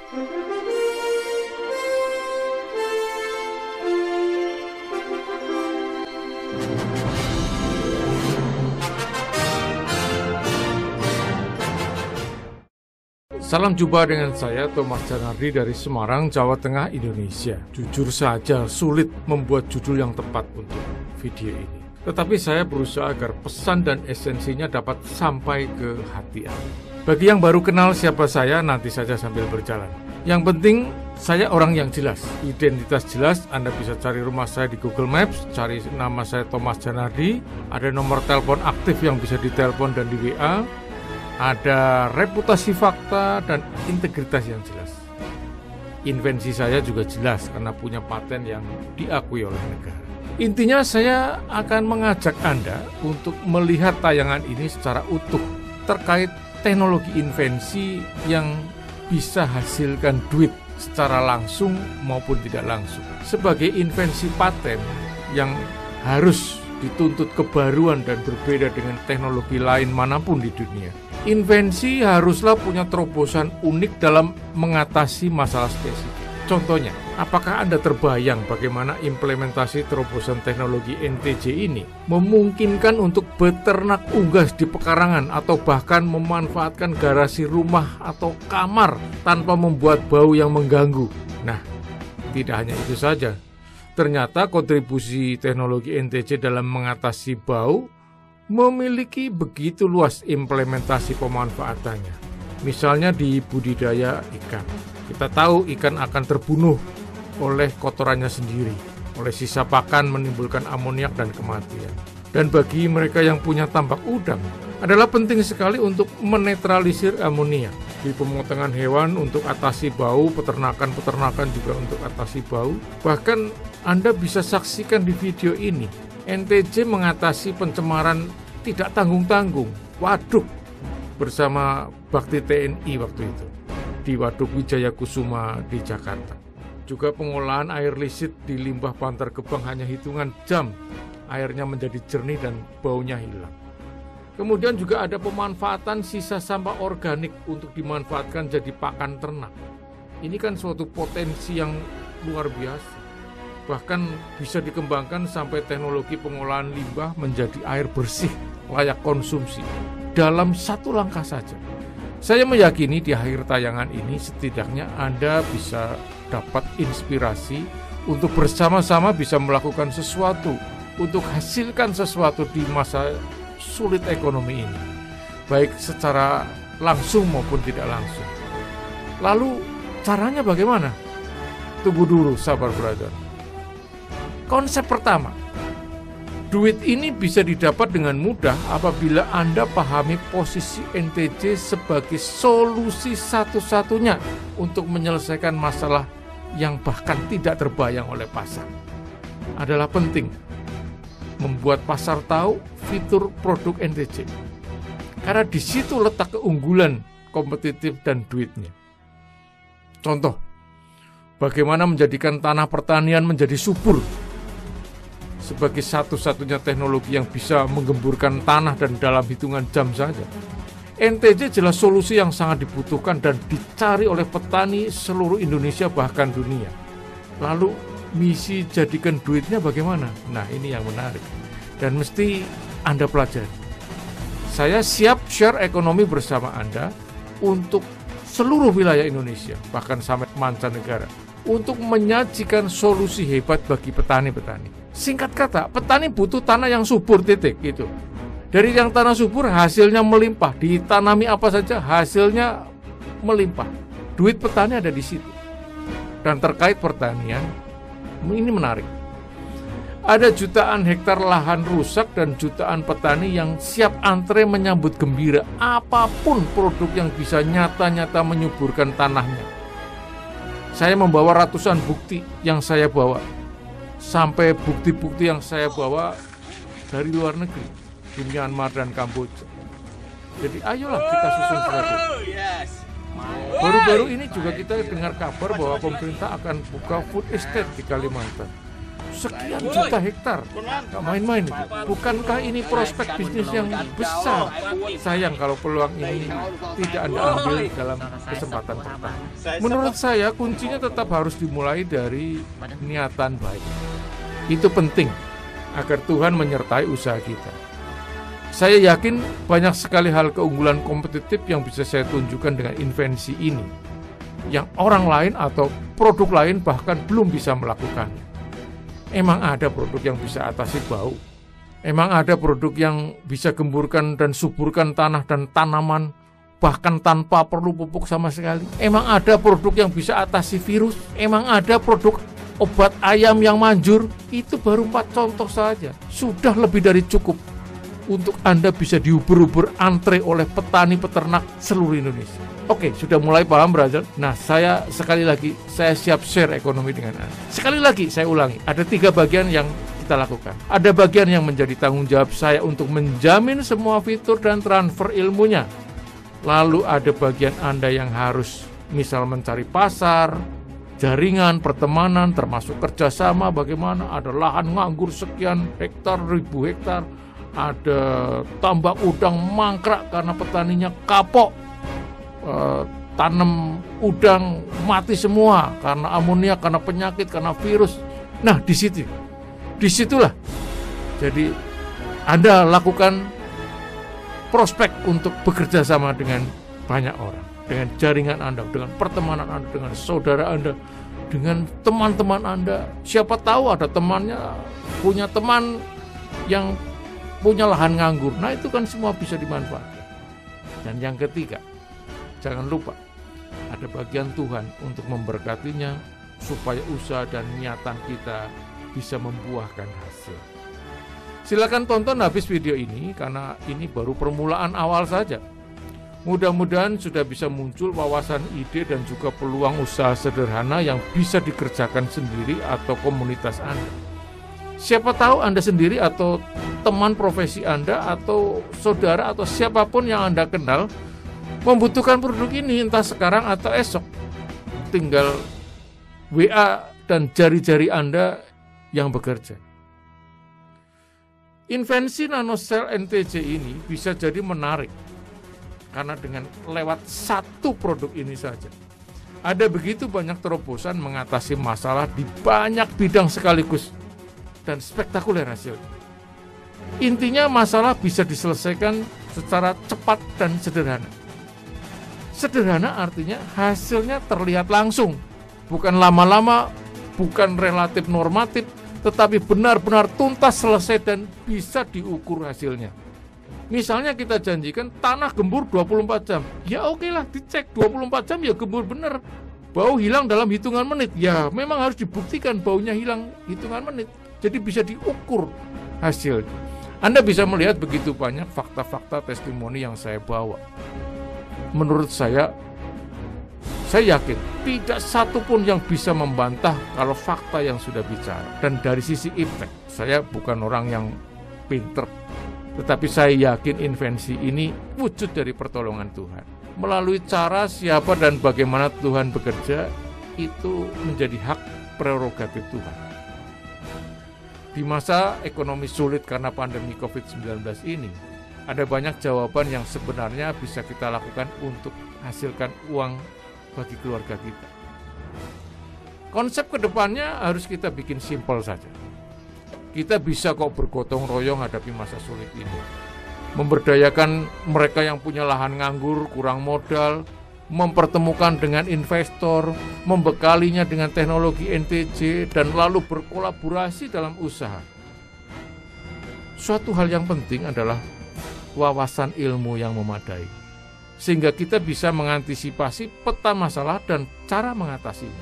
Salam jumpa dengan saya Thomas Janardi dari Semarang, Jawa Tengah, Indonesia. Jujur saja sulit membuat judul yang tepat untuk video ini. Tetapi saya berusaha agar pesan dan esensinya dapat sampai ke hati Anda. Bagi yang baru kenal siapa saya, nanti saja sambil berjalan. Yang penting saya orang yang jelas, identitas jelas. Anda bisa cari rumah saya di Google Maps, cari nama saya Thomas Janardi. Ada nomor telepon aktif yang bisa ditelepon dan di WA. Ada reputasi fakta dan integritas yang jelas. Invensi saya juga jelas karena punya paten yang diakui oleh negara. Intinya saya akan mengajak Anda untuk melihat tayangan ini secara utuh terkait teknologi invensi yang bisa hasilkan duit secara langsung maupun tidak langsung. Sebagai invensi paten yang harus dituntut kebaruan dan berbeda dengan teknologi lain manapun di dunia. Invensi haruslah punya terobosan unik dalam mengatasi masalah spesifik. Contohnya, apakah Anda terbayang bagaimana implementasi terobosan teknologi NTJ ini memungkinkan untuk beternak unggas di pekarangan atau bahkan memanfaatkan garasi rumah atau kamar tanpa membuat bau yang mengganggu? Nah, tidak hanya itu saja. Ternyata kontribusi teknologi NTJ dalam mengatasi bau memiliki begitu luas implementasi pemanfaatannya. Misalnya di budidaya ikan. Kita tahu ikan akan terbunuh oleh kotorannya sendiri, oleh sisa pakan menimbulkan amoniak dan kematian. Dan bagi mereka yang punya tambak udang, adalah penting sekali untuk menetralisir amonia. Di pemotongan hewan untuk atasi bau, peternakan juga untuk atasi bau. Bahkan Anda bisa saksikan di video ini, NTJ mengatasi pencemaran tidak tanggung-tanggung, waduk, bersama bakti TNI waktu itu, di Waduk Wijaya Kusuma di Jakarta. Juga pengolahan air lisit di limbah Bantar Gebang hanya hitungan jam, airnya menjadi jernih dan baunya hilang. Kemudian juga ada pemanfaatan sisa sampah organik untuk dimanfaatkan jadi pakan ternak. Ini kan suatu potensi yang luar biasa. Bahkan bisa dikembangkan sampai teknologi pengolahan limbah menjadi air bersih layak konsumsi dalam satu langkah saja. Saya meyakini di akhir tayangan ini setidaknya Anda bisa dapat inspirasi untuk bersama-sama bisa melakukan sesuatu, untuk hasilkan sesuatu di masa sulit ekonomi ini, baik secara langsung maupun tidak langsung. Lalu caranya bagaimana? Tunggu dulu, sabar brother. Konsep pertama, duit ini bisa didapat dengan mudah apabila Anda pahami posisi NTJ sebagai solusi satu-satunya untuk menyelesaikan masalah yang bahkan tidak terbayang oleh pasar. Adalah penting membuat pasar tahu fitur produk NTJ. Karena di situ letak keunggulan kompetitif dan duitnya. Contoh, bagaimana menjadikan tanah pertanian menjadi subur sebagai satu-satunya teknologi yang bisa menggemburkan tanah dan dalam hitungan jam saja. NTJ jelas solusi yang sangat dibutuhkan dan dicari oleh petani seluruh Indonesia bahkan dunia. Lalu misi jadikan duitnya bagaimana? Nah, ini yang menarik dan mesti Anda pelajari. Saya siap share ekonomi bersama Anda untuk seluruh wilayah Indonesia, bahkan sampai mancanegara, untuk menyajikan solusi hebat bagi petani-petani. Singkat kata, petani butuh tanah yang subur, titik gitu. Dari yang tanah subur hasilnya melimpah, ditanami apa saja hasilnya melimpah. Duit petani ada di situ. Dan terkait pertanian, ini menarik. Ada jutaan hektar lahan rusak dan jutaan petani yang siap antre menyambut gembira apapun produk yang bisa nyata-nyata menyuburkan tanahnya. Saya membawa ratusan bukti yang saya bawa, sampai bukti-bukti yang saya bawa dari luar negeri, di Myanmar dan Kamboja. Jadi ayolah kita susun strategi. Baru-baru ini juga kita dengar kabar bahwa pemerintah akan buka food estate di Kalimantan. sekian juta hektar. Gak main-main itu. Bukankah ini prospek bisnis yang besar? Sayang kalau peluang ini tidak Anda ambil dalam kesempatan pertama. Menurut saya kuncinya tetap harus dimulai dari niatan baik. Itu penting agar Tuhan menyertai usaha kita. Saya yakin banyak sekali hal keunggulan kompetitif yang bisa saya tunjukkan dengan invensi ini, yang orang lain atau produk lain bahkan belum bisa melakukannya. Emang ada produk yang bisa atasi bau? Emang ada produk yang bisa gemburkan dan suburkan tanah dan tanaman bahkan tanpa perlu pupuk sama sekali? Emang ada produk yang bisa atasi virus? Emang ada produk obat ayam yang manjur? Itu baru 4 contoh saja. Sudah lebih dari cukup untuk Anda bisa diuber-uber antre oleh petani peternak seluruh Indonesia. Oke, sudah mulai paham, brother? Nah, saya siap share ekonomi dengan Anda. Sekali lagi, saya ulangi, ada 3 bagian yang kita lakukan. Ada bagian yang menjadi tanggung jawab saya untuk menjamin semua fitur dan transfer ilmunya. Lalu ada bagian Anda yang harus misal mencari pasar, jaringan, pertemanan, termasuk kerjasama, bagaimana ada lahan nganggur sekian hektar, ribu hektar, ada tambak udang mangkrak karena petaninya kapok, tanam udang mati semua karena amonia, karena penyakit, karena virus. Nah, disitulah. Jadi Anda lakukan prospek untuk bekerja sama dengan banyak orang, dengan jaringan Anda, dengan pertemanan Anda, dengan saudara Anda, dengan teman-teman Anda. Siapa tahu ada temannya punya teman yang punya lahan nganggur. Nah, itu kan semua bisa dimanfaatkan. Dan yang ketiga, jangan lupa ada bagian Tuhan untuk memberkatinya supaya usaha dan niatan kita bisa membuahkan hasil. Silakan tonton habis video ini karena ini baru permulaan awal saja. Mudah-mudahan sudah bisa muncul wawasan ide dan juga peluang usaha sederhana yang bisa dikerjakan sendiri atau komunitas Anda. Siapa tahu Anda sendiri atau teman profesi Anda atau saudara atau siapapun yang Anda kenal membutuhkan produk ini entah sekarang atau esok. Tinggal WA dan jari-jari Anda yang bekerja. Invensi NanoCell NTJ ini bisa jadi menarik karena dengan lewat satu produk ini saja ada begitu banyak terobosan mengatasi masalah di banyak bidang sekaligus. Dan spektakuler hasilnya. Intinya masalah bisa diselesaikan secara cepat dan sederhana. Sederhana artinya hasilnya terlihat langsung. Bukan lama-lama, bukan relatif normatif, tetapi benar-benar tuntas selesai dan bisa diukur hasilnya. Misalnya kita janjikan tanah gembur 24 jam. Ya oke lah, dicek 24 jam ya gembur bener. Bau hilang dalam hitungan menit. Ya memang harus dibuktikan baunya hilang hitungan menit. Jadi bisa diukur hasilnya. Anda bisa melihat begitu banyak fakta-fakta testimoni yang saya bawa. Menurut saya yakin tidak satu pun yang bisa membantah kalau fakta yang sudah bicara. Dan dari sisi impact, saya bukan orang yang pinter, tetapi saya yakin invensi ini wujud dari pertolongan Tuhan. Melalui cara siapa dan bagaimana Tuhan bekerja, itu menjadi hak prerogatif Tuhan. Di masa ekonomi sulit karena pandemi COVID-19 ini, ada banyak jawaban yang sebenarnya bisa kita lakukan untuk hasilkan uang bagi keluarga kita. Konsep kedepannya harus kita bikin simpel saja. Kita bisa kok bergotong royong hadapi masa sulit ini. Memberdayakan mereka yang punya lahan nganggur, kurang modal, mempertemukan dengan investor, membekalinya dengan teknologi NTJ, dan lalu berkolaborasi dalam usaha. Suatu hal yang penting adalah wawasan ilmu yang memadai, sehingga kita bisa mengantisipasi peta masalah dan cara mengatasinya.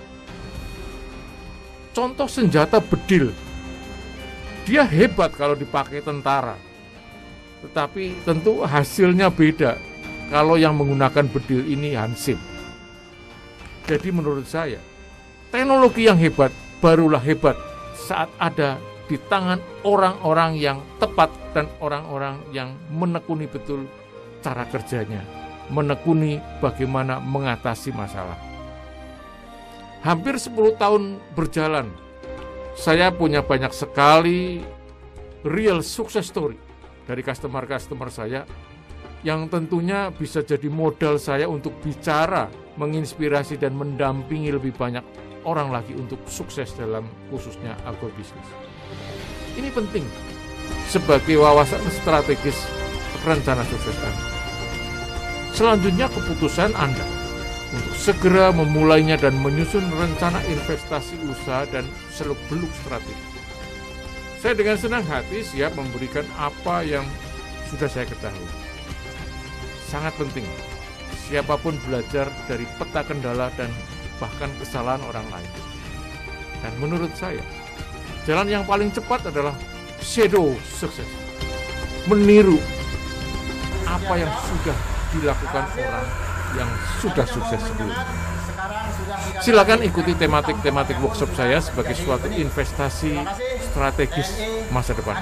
Contoh senjata bedil, dia hebat kalau dipakai tentara, tetapi tentu hasilnya beda kalau yang menggunakan bedil ini hansip. Jadi menurut saya, teknologi yang hebat barulah hebat saat ada di tangan orang-orang yang tepat dan orang-orang yang menekuni betul cara kerjanya, menekuni bagaimana mengatasi masalah. Hampir 10 tahun berjalan, saya punya banyak sekali real success story dari customer-customer saya yang tentunya bisa jadi modal saya untuk bicara, menginspirasi dan mendampingi lebih banyak orang lagi untuk sukses dalam khususnya agrobisnis. Ini penting sebagai wawasan strategis rencana sukses Anda. Selanjutnya keputusan Anda untuk segera memulainya dan menyusun rencana investasi usaha dan seluk-beluk strategi. Saya dengan senang hati siap memberikan apa yang sudah saya ketahui. Sangat penting, siapapun belajar dari peta kendala dan bahkan kesalahan orang lain. Dan menurut saya, jalan yang paling cepat adalah shadow sukses. Meniru apa yang sudah dilakukan orang yang sudah sukses sebelumnya. Silakan ikuti tematik workshop saya sebagai suatu investasi strategis masa depan.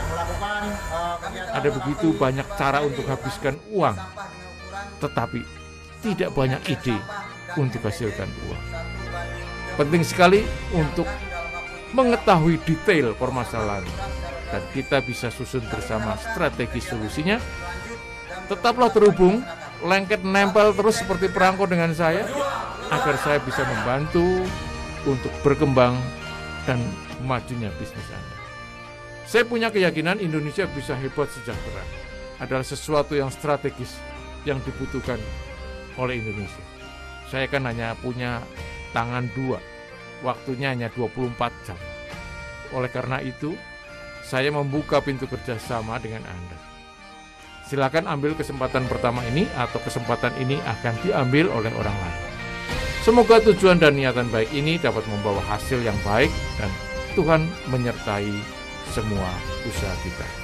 Ada begitu banyak cara untuk habiskan uang, tetapi tidak banyak ide untuk hasilkan uang. Penting sekali untuk mengetahui detail permasalahan dan kita bisa susun bersama strategi solusinya. Tetaplah terhubung, lengket nempel terus seperti perangko dengan saya agar saya bisa membantu untuk berkembang dan majunya bisnis Anda. Saya punya keyakinan Indonesia bisa hebat sejahtera adalah sesuatu yang strategis yang dibutuhkan oleh Indonesia. Saya kan hanya punya tangan dua, waktunya hanya 24 jam. Oleh karena itu, saya membuka pintu kerjasama dengan Anda. Silakan ambil kesempatan pertama ini atau kesempatan ini akan diambil oleh orang lain. Semoga tujuan dan niatan baik ini dapat membawa hasil yang baik dan Tuhan menyertai semua usaha kita.